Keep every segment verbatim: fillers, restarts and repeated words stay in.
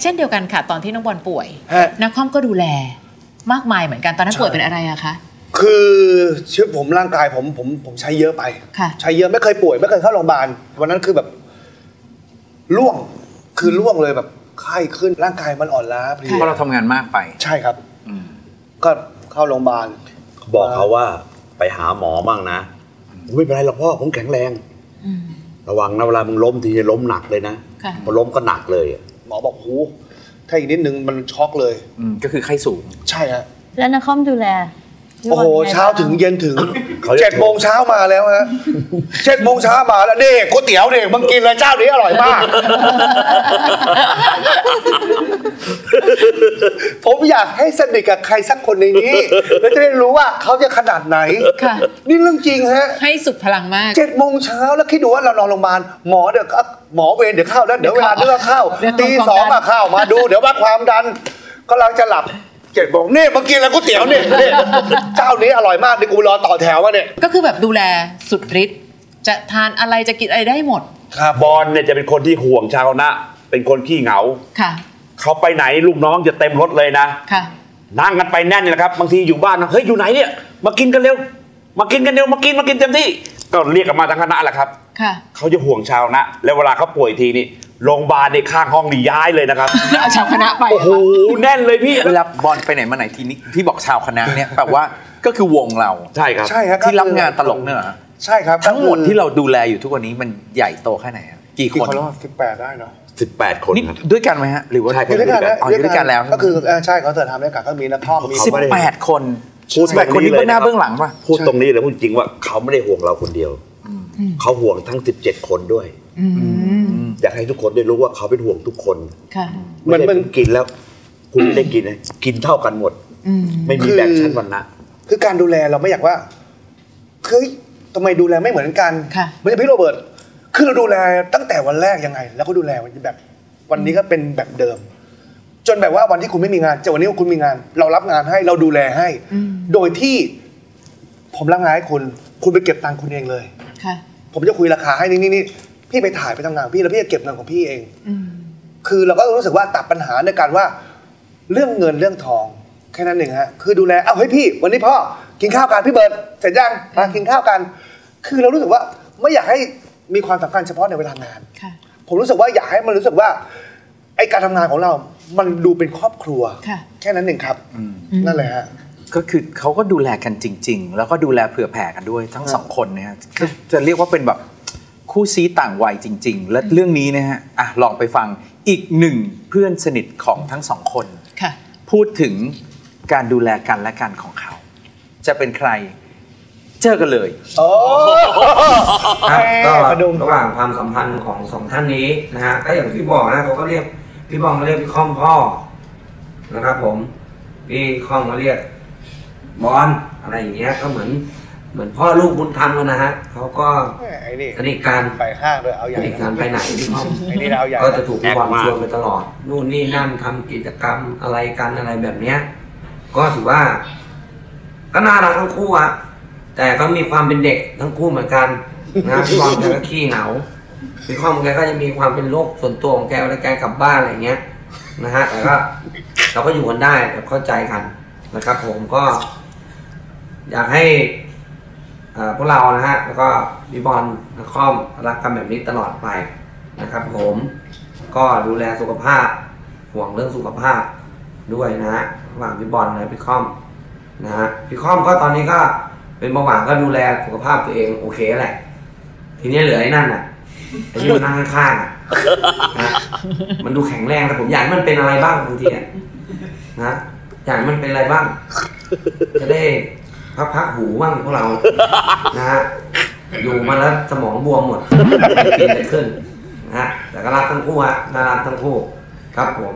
ช่นเดียวกันค่ะตอนที่น้องบอลป่วยนักคอมก็ดูแลมากมายเหมือนกันตอนนั้นป่วยเป็นอะไรอะคะคือชีวิตผมร่างกายผมผมผมใช้เยอะไปใช้เยอะไม่เคยป่วยไม่เคยเข้าโรงพยาบาลวันนั้นคือแบบล่วงคือล่วงเลยแบบไข้ขึ้นร่างกายมันอ่อนล้าเพราะเราทำงานมากไปใช่ครับก็เข้าโรงพยาบาลบอกเขาว่าไปหาหมอบ้างนะไม่เป็นไรหรอกพ่อผมแข็งแรงระวังนะเวลามึงล้มทีจะล้มหนักเลยนะพอล้มก็หนักเลยหมอบอกหูถ้าอีกนิดนึงมันช็อกเลยก็คือไข้สูงใช่ฮะแล้วนักคอมดูแลโอ้โหเช้าถึงเย็นถึงเจ็ดโมงเช้ามาแล้วฮะเจ็ดโมงเช้ามาแล้วเด็กก๋วยเตี๋ยวเด็กมึงกินเลยเจ้านี้อร่อยมากผมอยากให้สนิทกับใครสักคนในนี้แล้วจะได้รู้ว่าเขาจะขนาดไหนนี่เรื่องจริงฮะให้สุดพลังมากเจ็ดโมงเช้าแล้วคิดดูว่าเรานอนโรงพยาบาลหมอเดี๋ยวหมอเวรเดี๋ยวเข้าแล้วเดี๋ยวเวลาเลือกเข้าตีสองมาเข้ามาดูเดี๋ยววัดความดันก็เราจะหลับเจ็ดโมงนี่มากินแล้วก๋วยเตี๋ยวเนี่ยเจ้านี้อร่อยมากนี่กูรอต่อแถวมาเนี่ยก็คือแบบดูแลสุดฤทธิ์จะทานอะไรจะกินอะไรได้หมดครับบอลเนี่ยจะเป็นคนที่ห่วงชาวนะเป็นคนขี้เหงาค่ะเขาไปไหนลูกน้องจะเต็มรถเลยนะค่ะนั่งกันไปแน่นเลยนะครับบางทีอยู่บ้านนะเฮ้ยอยู่ไหนเนี่ยมากินกันเร็วมากินกันเร็วมากินมากินเต็มที่ก็เรียกกันมาทั้งคณะแหละครับค่ะเขาจะห่วงชาวนะแล้วเวลาเขาป่วยทีนี่โรงพยาบาลในข้างห้องนี่ย้ายเลยนะครับเอาชาวคณะไปโอ้โหแน่นเลยพี่เวลาบอลไปไหนมาไหนทีนี้ที่บอกชาวคณะเนี่ยแปลว่าก็คือวงเราใช่ครับใช่ครับที่รับงานตลกเนี่ยใช่ครับทั้งหมดที่เราดูแลอยู่ทุกวันนี้มันใหญ่โตแค่ไหนกี่คนสิบแปดได้เนาะสิบแปดคนครับด้วยกันไหมฮะหรือว่าอยู่ด้วยกันอ๋ออยู่ด้วยกันแล้วก็คือใช่เขาเสร็จทำด้วยกันก็มีนักท่องมีสิบแปดคนสิบแปดคนนี้เบื้องหน้าเบื้องหลังป่ะพูดตรงนี้เลยพูดจริงว่าเขาไม่ได้ห่วงเราคนเดียวเขาห่วงทั้งสิบเจ็ดคนด้วยอยากให้ทุกคนได้รู้ว่าเขาเป็นห่วงทุกคนมันมันกินแล้วคุณไม่ได้กินนะกินเท่ากันหมดไม่มีแบ่งชั้นวรรณะคือการดูแลเราไม่อยากว่าเฮ้ยทำไมดูแลไม่เหมือนกันเหมือนพี่โรเบิร์ตคือเราดูแลตั้งแต่วันแรกยังไงแล้วก็ดูแลวันแบบวันนี้ก็เป็นแบบเดิมจนแบบว่าวันที่คุณไม่มีงานจะวันนี้คุณมีงานเรารับงานให้เราดูแลให้โดยที่ผมรับงานให้คุณคุณไปเก็บตังค์คุณเองเลยผมจะคุยราคาให้นี่นี่นี่พี่ไปถ่ายไปทำงานพี่แล้วพี่จะเก็บเงินของพี่เองคือเราก็รู้สึกว่าตัดปัญหาในการว่าเรื่องเงินเรื่องทองแค่นั้นเองฮะคือดูแลเอ้าเฮ้ยพี่วันนี้พ่อกินข้าวกันพี่เบิร์ดเสร็จยังมากินข้าวกันคือเรารู้สึกว่าไม่อยากให้มีความสำคัญเฉพาะในเวลางานผมรู้สึกว่าอยากให้มันรู้สึกว่าไอการทำงานของเรามันดูเป็นครอบครัวแค่นั้นเองครับนั่นแหละฮะก็คือเขาก็ดูแลกันจริงๆแล้วก็ดูแลเผื่อแผ่กันด้วยทั้งสองคนนะฮะจะเรียกว่าเป็นแบบคู่ซี้ต่างวัยจริงๆและเรื่องนี้นะฮะอ่ะลองไปฟังอีกหนึ่งเพื่อนสนิทของทั้งสองคนพูดถึงการดูแลกันและกันของเขาจะเป็นใครเจอกันเลยโอ้ก็ระหว่างความสัมพันธ์ของสองท่านนี้นะฮะก็อย่างที่บอกนะเขาก็เรียกพี่บองมาเรียกพี่ค่อมพ่อนะครับผมพี่ค่อมมาเรียกบอลอะไรอย่างเงี้ยก็เหมือนเหมือนพ่อลูกบุญธรรมกันนะฮะเขาก็สนิทกันไปห้างด้วยเอาใหญ่สนิทกันไปไหนพี่ค่อมก็จะถูกพี่บอลชวนไปตลอดนู่นนี่นั่นทำกิจกรรมอะไรกันอะไรแบบเนี้ยก็ถือว่าก็น่ารักทั้งคู่อะแต่ก็มีความเป็นเด็กทั้งคู่เหมือนกันนะพี่บอลแกก็ขี้เหงาพี่ค่อมแกก็จะมีความเป็นโรคส่วนตัวของแกเวลาแกกลับบ้านอะไรเงี้ยนะฮะแต่ก็เราก็อยู่กันได้แบบเข้าใจกันนะครับผมก็อยากให้พวกเรานะฮะแล้วก็พี่บอลนักคอมรักกันแบบนี้ตลอดไปนะครับผมก็ดูแลสุขภาพห่วงเรื่องสุขภาพด้วยนะฮะระหว่างพี่บอลและพี่คอมนะฮะพี่คอมก็ตอนนี้ก็เป็นเบาหวานก็ดูแลสุขภาพตัวเองโอเคแหละทีนี้เหลือไอ้นั่นอ่ะไอ้ที่มันนั่งข้างๆนะมันดูแข็งแรงแต่ผมอยากให้มันเป็นอะไรบ้างบางทีนะอยากให้มันเป็นอะไรบ้างจะได้พักๆหูบ้างพวกเรานะฮะอยู่มาแล้วสมองบวมหมดกินไปขึ้นนะฮะแต่ก็รักทั้งคู่ฮะน่ารักทั้งคู่ครับผม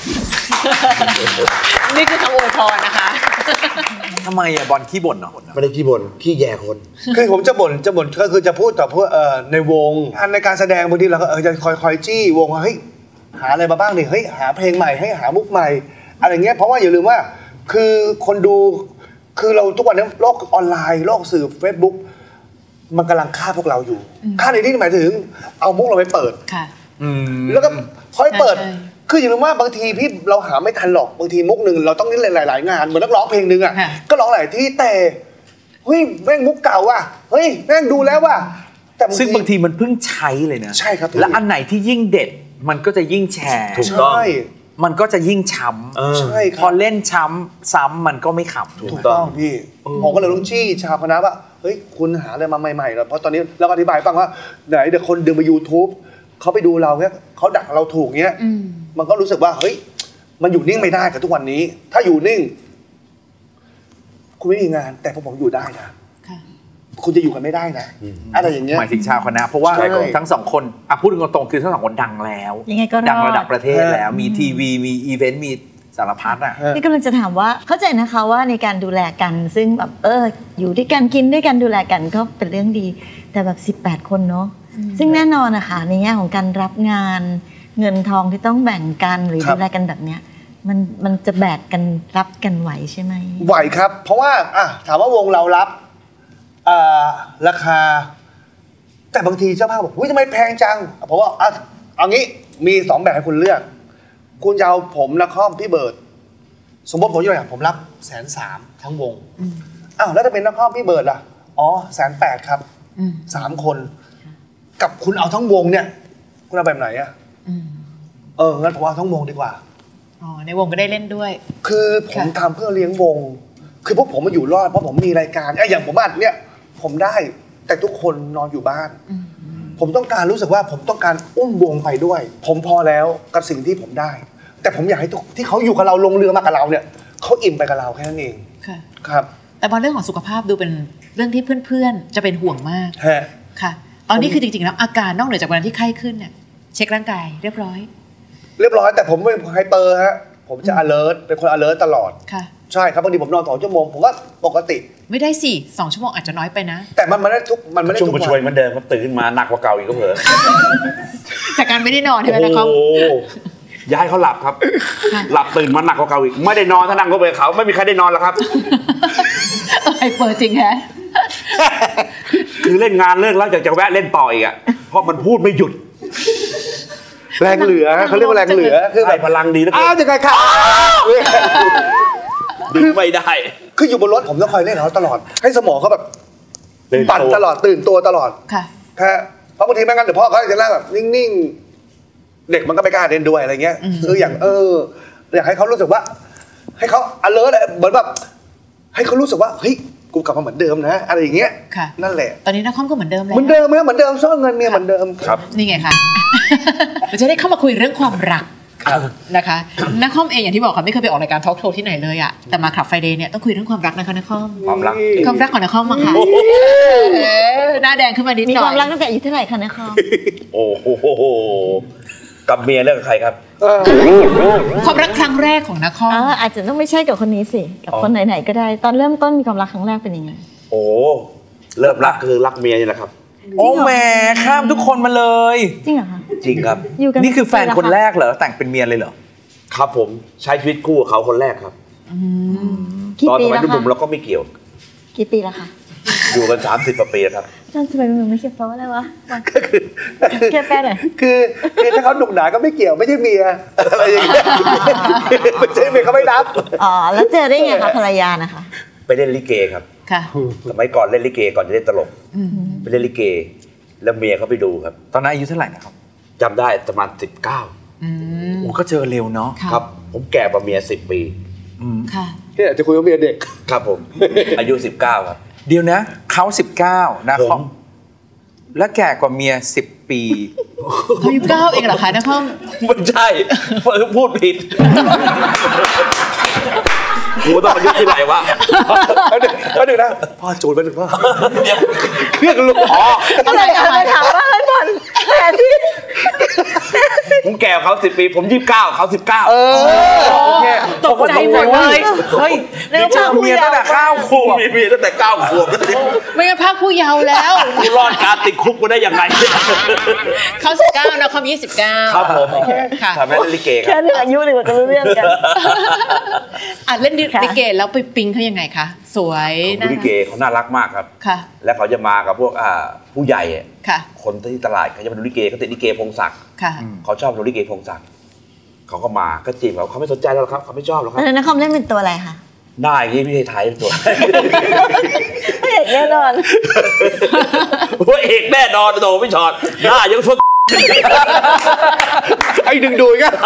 นี่คือคำอวยพรนะคะทำไมอะบอลขี้บ่นเนาะไม่ได้ขี้บ่นขี้แย่คนคือผมจะบ่นจะบ่นก็คือจะพูดต่อพวกเอ่อในวงอันในการแสดงบางทีเราก็เออจะคอยคอยจี้วงว่าเฮ้ยหาอะไรมาบ้างดิเฮ้ยหาเพลงใหม่ให้หามุกใหม่อะไรเงี้ยเพราะว่าอย่าลืมว่าคือคนดูคือเราทุกวันนี้โลกออนไลน์โลกสื่อ Facebook มันกำลังฆ่าพวกเราอยู่ฆ่าในที่หมายถึงเอามุกเราไปเปิดแล้วก็พอไปเปิดคืออย่างว่าบางทีพี่เราหาไม่ทันหรอกบางทีมุกหนึ่งเราต้องเล่นหลายๆงานเหมือนนักร้องเพลงหนึ่งอ่ะก็ร้องหลายที่แต่เฮ้ยแม่งมุกเก่าว่ะเฮ้ยแม่งดูแล้วว่ะแต่ซึ่งบางทีมันเพิ่งใช้เลยนะใช่ครับและอันไหนที่ยิ่งเด็ดมันก็จะยิ่งแชร์ถูกต้องมันก็จะยิ่งช้ำใช่ครับพอเล่นช้ำซ้ำมันก็ไม่ขำถูกต้องพี่ผมก็เลยต้องชี้ชาวคณะว่าเฮ้ยคุณหาอะไรมาใหม่ๆแล้วเพราะตอนนี้เราอธิบายฟังว่าไหนเดี๋ยวคนดึงไป YouTube เขาไปดูเราเนี้ยเขาดักเราถูกเนี้ยมันก็รู้สึกว่าเฮ้ยมันอยู่นิ่งไม่ได้กับทุกวันนี้ถ้าอยู่นิ่งคุณไม่มีงานแต่พวกผมอยู่ได้นะคุณจะอยู่กันไม่ได้นะอะไรอย่างเงี้ยหมายถึงชาวคณะเพราะว่าทั้งสองคนอ่ะพูดตรงๆคือทั้งสองคนดังแล้วดังระดับประเทศแล้วมีทีวีมีอีเวนต์มีสารพัดอ่ะนี่กำลังจะถามว่าเข้าใจนะคะว่าในการดูแลกันซึ่งแบบเอออยู่ด้วยกันกินด้วยกันดูแลกันก็เป็นเรื่องดีแต่แบบสิบแปดคนเนาะซึ่งแน่นอนนะคะในแง่ของการรับงานเงินทองที่ต้องแบ่งกันหรือดูแลกันแบบเนี้ยมันมันจะแบกกันรับกันไหวใช่ไหมไหวครับเพราะว่าอ่ะถามว่าวงเรารับราคาแต่บางทีเจ้าภาพบอกอุ้ยทำไมแพงจังเพราะว่าอ่ะเอางี้มีสองแบบให้คุณเลือกคุณจะเอาผมนครพี่เบิร์ดสมมติผมอยู่อย่างผมรับแสนสามทั้งวงอ้าวแล้วถ้าเป็นนครพี่เบิร์ดล่ะอ๋อแสนแปดครับสามคนกับคุณเอาทั้งวงเนี่ยคุณเอาแบบไหนอ่ะเอองั้นผมเอาทั้งวงดีกว่าอ๋อในวงก็ได้เล่นด้วยคือผมทำเพื่อเลี้ยงวงคือพวกผมมาอยู่รอดเพราะผมมีรายการไอ้อย่างผมบ้านเนี่ยผมได้แต่ทุกคนนอนอยู่บ้านผมต้องการรู้สึกว่าผมต้องการอุ้มวงไปด้วยผมพอแล้วกับสิ่งที่ผมได้แต่ผมอยากให้ทุกที่เขาอยู่กับเราลงเรือมากับเราเนี่ยเขาอิ่มไปกับเราแค่นั้นเองค่ะครับแต่บางเรื่องของสุขภาพดูเป็นเรื่องที่เพื่อนๆจะเป็นห่วงมากค่ะตอนนี้คือจริงๆแล้วอาการนอกเหนือจากวันที่ไข้ขึ้นเนี่ยเช็คร่างกายเรียบร้อยเรียบร้อยแต่ผมไม่ไฮเปอร์ฮะผมจะ alert เป็นคน alert ตลอดค่ะใช่ครับบางทีผมนอนสองชั่วโมงผมก็ปกติไม่ได้สิสองชั่วโมงอาจจะน้อยไปนะแต่มันไม่ได้ทุกมันไม่ได้ทุกวันช่วยมันเดิมครับตื่นมาหนักกว่าเก่าอีกก็เผลอจากการไม่ได้นอนใช่ไหมนะครับย้ายเขาหลับครับหลับตื่นมาหนักกว่าเก่าอีกไม่ได้นอนถ้านั่งก็ไปเขาไม่มีใครได้นอนหรอกครับไอ้เปิดจริงแฮะคือเล่นงานเลิกแล้วอยากจะแวะเล่นต่ออีกอ่ะเพราะมันพูดไม่หยุดแรงเหลือเขาเรียกว่าแรงเหลือคือแบบพลังดีแล้วอ้าวยังไงครับดึงไม่ได้คืออยู่บนรถผมต้องคอยเล่นเขาตลอดให้สมองเขาแบบปั่นตลอดตื่นตัวตลอดค่ะแค่เพราะบางทีไม่งั้นเดี๋ยวพ่อเขาจะนั่งแบบนิ่งๆเด็กมันก็ไม่กล้าเล่นด้วยอะไรเงี้ยคืออย่างเอออยากให้เขารู้สึกว่าให้เขา alert เหมือนแบบให้เขารู้สึกว่าเฮ้ยกูกลับมาเหมือนเดิมนะอะไรอย่างเงี้ยนั่นแหละตอนนี้นักคอมก็เหมือนเดิมแล้วเหมือนเดิมไหมเหมือนเดิมซ่อนเงินเมียเหมือนเดิมครับนี่ไงคะเราจะได้เข้ามาคุยเรื่องความรักนะคะนักคอมเองอย่างที่บอกค่ะไม่เคยไปออกรายการทอล์กโชว์ที่ไหนเลยอะแต่มาคลับไฟเดย์เนี่ยต้องคุยเรื่องความรักนะคะนักคอมความรักความรักของนักคอมมาค่ะหน้าแดงขึ้นมานิดหน่อยมีความรักตั้งแต่อายุเท่าไหร่คะนักคอมโอ้โหกับเมียเรื่องใครครับความรักครั้งแรกของนักคอมอาจจะต้องไม่ใช่กับคนนี้สิกับคนไหนๆก็ได้ตอนเริ่มต้นมีความรักครั้งแรกเป็นยังไงโอ้เริ่มรักคือรักเมียนี่แหละครับโอ้แม่ข้ามทุกคนมาเลยจริงเหรอคะจริงครับนี่คือแฟนคนแรกเหรอแต่งเป็นเมียเลยเหรอครับผมใช้ชีวิตคู่กับเขาคนแรกครับตอนสมัยหนุ่มๆเราก็ไม่เกี่ยวกี่ปีแล้วคะอยู่กันสามสิบกว่าปีครับตอนสมัยหนุ่มไม่เกี่ยวเพราะอะไรวะก็คือแค่แป๊บหน่อยคือคือถ้าเขาหนุ่มหนาก็ไม่เกี่ยวไม่ใช่เมียอะไรอย่างเงี้ยไม่ใช่เมียเขาไม่รับอ๋อแล้วเจอได้ไงคะภรรยานะคะไปเล่นลิเกครับค่ะสมัยก่อนเล่นลิเกก่อนจะเล่นตลกไปเล่นลิเกแล้วเมียเขาไปดูครับตอนนั้นอายุเท่าไหร่นะครับจำได้ประมาณสิบเก้าโอ้ก็เจอเร็วเนาะครับผมแก่กว่าเมียสิบปีค่ะที่จะคุยกับเมียเด็กครับผมอายุสิบเก้าครับเดี๋ยวนะเขาสิบเก้านะครับและแก่กว่าเมียสิบปีเขาอายุเก้าเองเหรอคะนะพ่อไม่ใช่พูดผิดกูต้องอายุที่ไหนวะเอาหนึ่งเอาหนึ่งนะพ่อจูนไปหนึ่งพ่อเครื่องลุกอ๋ออะไรอะไรถามว่าอะไรก่อนแต่ที่ผมแก่เขาสิบปีผมยี่สิบเก้าเขาสิบเก้าเออโอเคตกใจหมดเลยเฮ้ยเรื่องเมียตั้งแต่เก้าขวบมีเมียตั้งแต่เก้าขวบไม่งั้นภาคผู้เยาว์แล้วกูรอดการติดคุกมาได้ยังไงเขาสิบเก้านะเขายี่สิบเก้าครับผมค่ะทำให้ลิเกครับแค่เรื่องอายุเลยว่าจะรู้เรื่องกันอ่ะเล่นลิเกแล้วไปปิ๊งเขายังไงคะสวยนะลิเกเขาน่ารักมากครับค่ะและเขาจะมากับพวกอ่าผู้ใหญ่ค่ะคนที่ตลาดเขาจะมาดูลิเกเขาติดลิเกพงศักดิ์ค่ะเขาชอบดูลิเกพงศักดิ์เขาก็มาก็จีบเขาเขาไม่สนใจเราครับเขาไม่ชอบหรอกครับแล้วนักคอมเล่นเป็นตัวอะไรคะหน้าอย่างนี้พี่ไทยเป็นตัวพระเอกแน่นอนพระเอกแน่นอนโดพี่ชอตหน้ายังสุดไอ้ดึงดูอีกอะ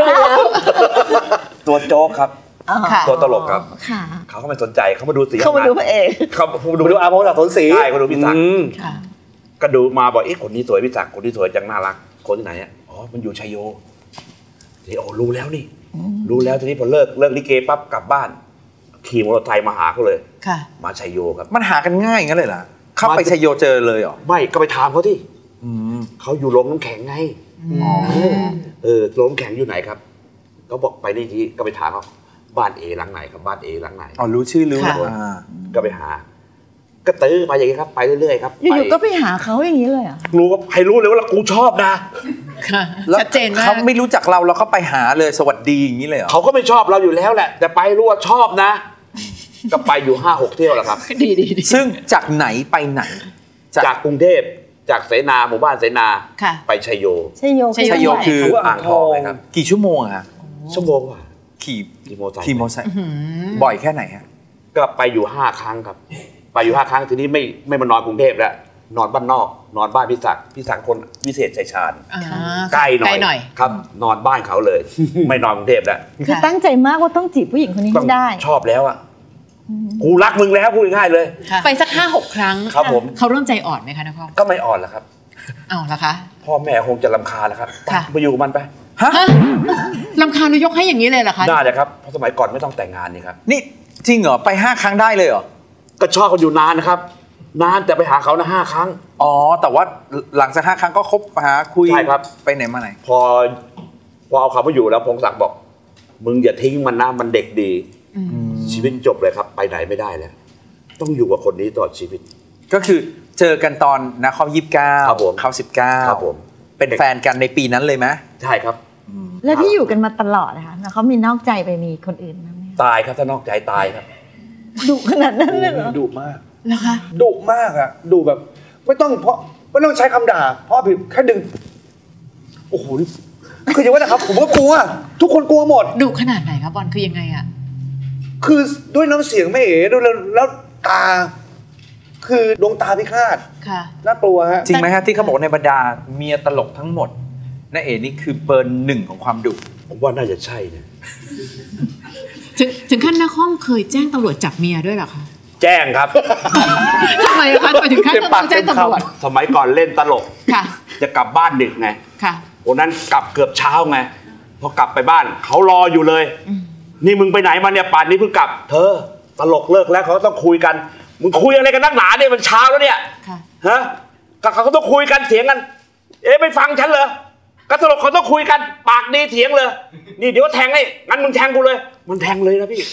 ตัวโจ๊กครับตัวตลกครับเขาก็ไม่สนใจเขามาดูสีเขามาดูพระเอกเขามาดูอาภรณ์ศักดิ์สนศรีใช่เขาดูพี่ศักดิ์ก็ดูมาบอกเอ๊ะคนนี้สวยพี่ศักดิ์คนที่สวยจังน่ารักคนที่ไหนอ่ะอ๋อมันอยู่ชัยโยทีโอ้รู้แล้วนี่รู้แล้วทีนี้พอเลิกเลิกลิเกปั๊บกลับบ้านขี่มอเตอร์ไซค์มาหาเขาเลยมาชัยโยครับมันหากันง่ายงั้นเลยเหรอเข้าไปชัยโยเจอเลยเหรอไม่ก็ไปถามเขาที่เขาอยู่โรงน้ำแข็งไงเออโรงน้ำแข็งอยู่ไหนครับก็บอกไปนี่ทีก็ไปถามเขาบ้านเอหลังไหนครับบ้านเอหลังไหนอ๋อรู้ชื่อรู้ก็ไปหาก็ตื้อไปอย่างนี้ครับไปเรื่อยๆครับอยู่ๆก็ไปหาเขาอย่างนี้เลยอ่ะรู้ก็ให้รู้เลยว่ากูชอบนะชัดเจนมากเขาไม่รู้จักเราเราเขาไปหาเลยสวัสดีอย่างนี้เลยเหรอเขาก็ไม่ชอบเราอยู่แล้วแหละแต่ไปรู้ว่าชอบนะก็ไปอยู่ห้าหกเที่ยวแหละครับดีดีซึ่งจากไหนไปไหนจากกรุงเทพจากเสนาหมู่บ้านเสนาไปชัยโยชัยโยชัยโยคืออ่างทองครับกี่ชั่วโมงอะชั่วโมงว่ะขี่ขี่มอเตอร์ไซค์ขี่มอเตอร์ไซค์บ่อยแค่ไหนฮะก็ไปอยู่ห้าครั้งครับไปอยู่ห้าครั้งทีนี้ไม่ไม่มานอนกรุงเทพแล้วนอนบ้านนอกนอนบ้านพี่ศักดิ์พี่ศักดิ์คนวิเศษชัยชาญใกล้หน่อยครับนอนบ้านเขาเลยไม่นอนกรุงเทพแล้วคือตั้งใจมากว่าต้องจีบผู้หญิงคนนี้ให้ได้ชอบแล้วอ่ะกูรักมึงแล้วพูดง่ายเลยไปสักห้าหกครั้งครับผมเขาเริ่มใจอ่อนไหมคะนครก็ไม่อ่อนแล้วครับอ้าวเหรอคะพ่อแม่คงจะรำคาญแล้วครับไปอยู่มันไปฮะรำคาญยกให้อย่างนี้เลยเหรอคะได้เลยครับเพราะสมัยก่อนไม่ต้องแต่งงานนี่ครับนี่จริงเหรอไปห้าครั้งได้เลยเหรอก็ชอบเขาอยู่นานนะครับนานแต่ไปหาเขานะห้าครั้งอ๋อแต่ว่าหลังจากห้าครั้งก็คบหาคุยใช่ครับไปไหนมาไหนพอพอเอาเขามาอยู่แล้วพงศักดิ์บอกมึงอย่าทิ้งมันนะมันเด็กดีชีวิตจบเลยครับไปไหนไม่ได้แล้วต้องอยู่กับคนนี้ตลอดชีวิตก็คือเจอกันตอนนะเขายี่สิบเก้าเขาสิบเก้าครับผมเป็นแฟนกันในปีนั้นเลยไหมใช่ครับแล้วที่อยู่กันมาตลอดนะคะแล้วเขามีนอกใจไปมีคนอื่นไหมตายครับถ้านอกใจตายครับดุขนาดนั้นเลยเหรอดุมากนะคะดุมากอ่ะดุแบบไม่ต้องเพราะไม่ต้องใช้คำด่าเพราะแค่ดึงโอ้โหคืออย่างว่านะครับผมก็กลัวทุกคนกลัวหมดดุขนาดไหนครับบอลคือยังไงอ่ะคือด้วยน้ำเสียงไม่เอ๋ด้วยแล้วตาคือดวงตาพิฆาตค่ะน่ากลัวฮะจริงไหมฮะที่เขาบอกในบรรดาเมียตลกทั้งหมดน้าเอ๋นี่คือเบอร์หนึ่งของความดุผมว่าน่าจะใช่นะถึงถึงขั้นนครเคยแจ้งตำรวจจับเมียด้วยเหรอคะแจ้งครับทำไมคะทำไมถึงขั้นต้องแจ้งตำรวจสมัยก่อนเล่นตลกค่ะจะกลับบ้านดึกไงค่ะวันนั้นกลับเกือบเช้าไงพอกลับไปบ้านเขารออยู่เลยนี่มึงไปไหนมาเนี่ยป่านนี้เพิ่งกลับเธอตลกเลิกแล้วเขาต้องคุยกันมึงคุยอะไรกันนักหนาเนี่ยมันเช้าแล้วเนี่ยฮะกับเขาต้องคุยกันเถียงกันเอ๊ะไม่ฟังฉันเหรอก็ตลกเขาต้องคุยกันปากดีเถียงเลยนี่เดี๋ยวแทงให้งั้นมึงแทงกูเลยมันแทงเลยนะพี่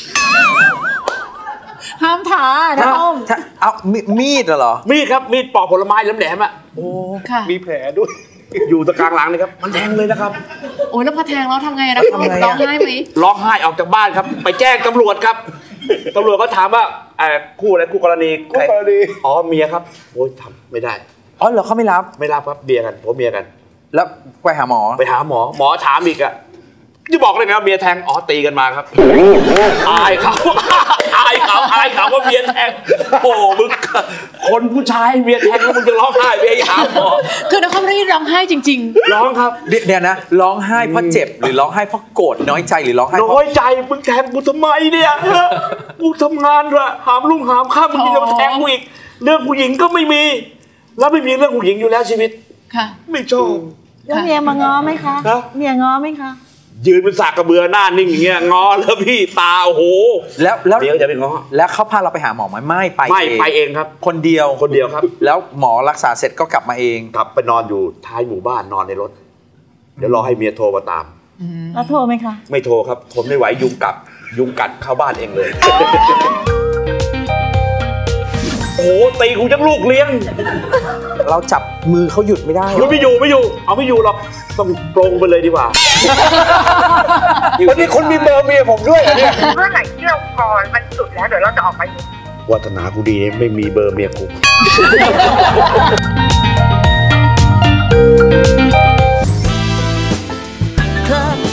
ห้ามท้านะอ้อมเอามีดเหรอมีดครับมีดปอกผลไม้แหลมๆอ่ะโอ้ค่ะมีแผลด้วยอยู่ตะกลางหลังเลยครับมันแทงเลยนะครับโอ้ยแล้วพอแทงแล้วทำไงนะร้องไห้ไหมร้องไห้ออกจากบ้านครับไปแจ้งตำรวจครับตำรวจก็ถามว่าคู่อะไรคู่กรณีคู่กรณีอ๋อเมียครับโอ้ยทำไม่ได้อ๋อเหรอเขาไม่รับไม่รับครับเมียกันผมเมียกันแล้วไปหาหมอไปหาหมอหมอถามอีกอะจะบอกเลยนะเมียแทงอ๋อตีกันมาครับอายเขาอายเขาอายเขาว่าเมียแทงโอ้มึงคนผู้ชายเมียแทงแล้วมึงจะร้องไห้เมียหาหมอคือนักข่าวไม่ได้ร้องไห้จริงๆร้องครับเดี๋ยวนะร้องไห้เพราะเจ็บหรือร้องไห้เพราะโกรธน้อยใจหรือร้องไห้น้อยใจมึงแทงกูทำไมเนี่ยกูทำงานละหามลุ่งหามข้ามมึงจะมาแทงกูอีกเรื่องผู้หญิงก็ไม่มีแล้วไม่มีเรื่องผู้หญิงอยู่แล้วชีวิตค่ะไม่ชอบแล้วเมียมาง้อไหมคะเมียง้อไหมคะยืนเป็นสากกระเบือหน้านิ่งอย่างเงี้ยง้อแล้วพี่ตาโอ้โหแล้วแล้วเดี๋ยวจะไปง้อแล้วเขาพาเราไปหาหมอไหมไม่ไปไม่ไปเองครับคนเดียวคนเดียวครับแล้วหมอรักษาเสร็จก็กลับมาเองกลับไปนอนอยู่ท้ายหมู่บ้านนอนในรถเดี๋ยวรอให้เมียโทรมาตามแล้วโทรไหมคะไม่โทรครับทนไม่ไหวยุงกัดยุงกัดเข้าบ้านเองเลยโอ้ตีกูจังลูกเลี้ยงเราจับมือเขาหยุดไม่ได้หยุดไม่อยู่ไม่อยู่เอาไม่อยู่หรอกต้องตรงไปเลยดีกว่าวันนี้คนมีเบอร์เมียผมด้วยเนี่ยเมื่อไหร่ที่เราพอมันสุดแล้วเดี๋ยวเราจะออกไปวาสนากูดีไม่มีเบอร์เมียกูครับ